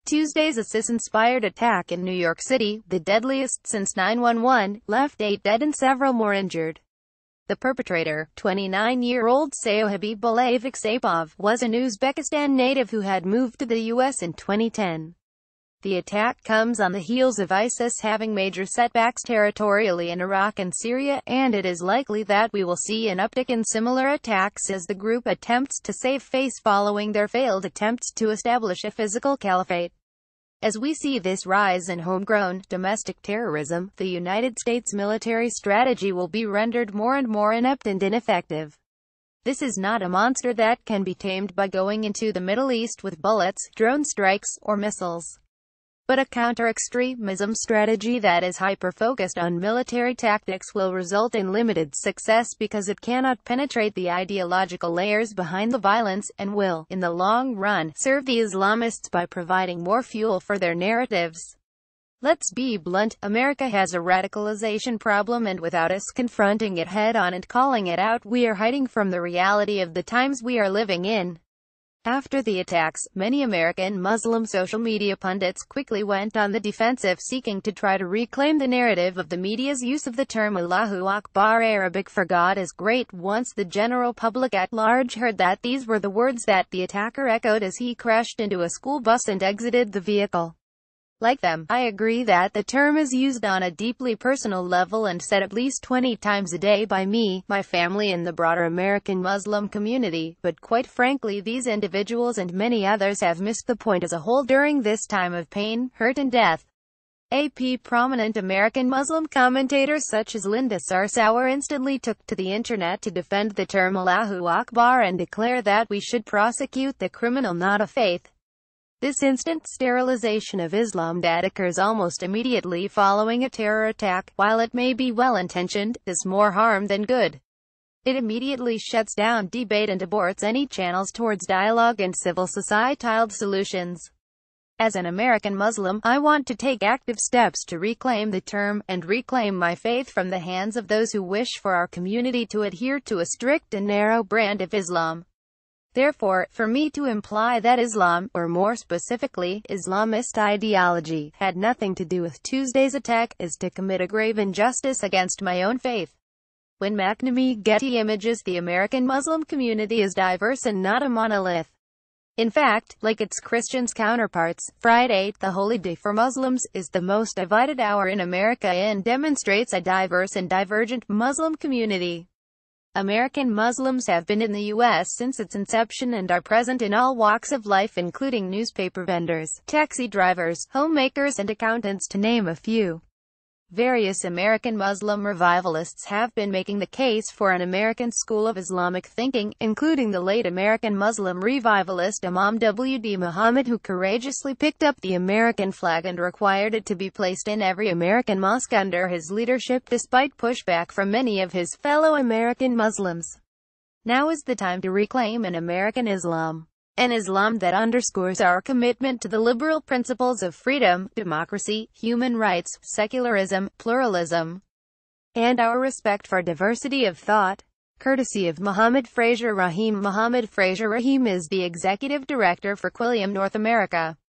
Tuesday's ISIS-inspired attack in New York City, the deadliest since 9/11, left 8 dead and several more injured. The perpetrator, 29-year-old Sayo Habibull, was an Uzbekistan native who had moved to the U.S. in 2010. The attack comes on the heels of ISIS having major setbacks territorially in Iraq and Syria, and it is likely that we will see an uptick in similar attacks as the group attempts to save face following their failed attempts to establish a physical caliphate. As we see this rise in homegrown, domestic terrorism, the United States military strategy will be rendered more and more inept and ineffective. This is not a monster that can be tamed by going into the Middle East with bullets, drone strikes, or missiles, but a counter-extremism strategy that is hyper-focused on military tactics will result in limited success because it cannot penetrate the ideological layers behind the violence, and will, in the long run, serve the Islamists by providing more fuel for their narratives. Let's be blunt, America has a radicalization problem, and without us confronting it head-on and calling it out, we are hiding from the reality of the times we are living in. After the attacks, many American Muslim social media pundits quickly went on the defensive, seeking to try to reclaim the narrative of the media's use of the term Allahu Akbar, Arabic for God is great. Once the general public at large heard that these were the words that the attacker echoed as he crashed into a school bus and exited the vehicle. Like them, I agree that the term is used on a deeply personal level and said at least 20 times a day by me, my family, and the broader American Muslim community, but quite frankly these individuals and many others have missed the point as a whole during this time of pain, hurt and death. Prominent American Muslim commentators such as Linda Sarsour instantly took to the internet to defend the term Allahu Akbar and declare that we should prosecute the criminal, not a faith. This instant sterilization of Islam that occurs almost immediately following a terror attack, while it may be well-intentioned, does more harm than good. It immediately shuts down debate and aborts any channels towards dialogue and civil societal solutions. As an American Muslim, I want to take active steps to reclaim the term, and reclaim my faith from the hands of those who wish for our community to adhere to a strict and narrow brand of Islam. Therefore, for me to imply that Islam, or more specifically, Islamist ideology, had nothing to do with Tuesday's attack, is to commit a grave injustice against my own faith. When McNamee Getty images the American Muslim community as diverse and not a monolith. In fact, like its Christian counterparts, Friday, the holy day for Muslims, is the most divided hour in America and demonstrates a diverse and divergent Muslim community. American Muslims have been in the U.S. since its inception and are present in all walks of life, including newspaper vendors, taxi drivers, homemakers and accountants, to name a few. Various American Muslim revivalists have been making the case for an American school of Islamic thinking, including the late American Muslim revivalist Imam W.D. Muhammad, who courageously picked up the American flag and required it to be placed in every American mosque under his leadership, despite pushback from many of his fellow American Muslims. Now is the time to reclaim an American Islam. An Islam that underscores our commitment to the liberal principles of freedom, democracy, human rights, secularism, pluralism, and our respect for diversity of thought. Courtesy of Mohammed Fraser Rahim. Mohammed Fraser Rahim is the executive director for Quilliam North America.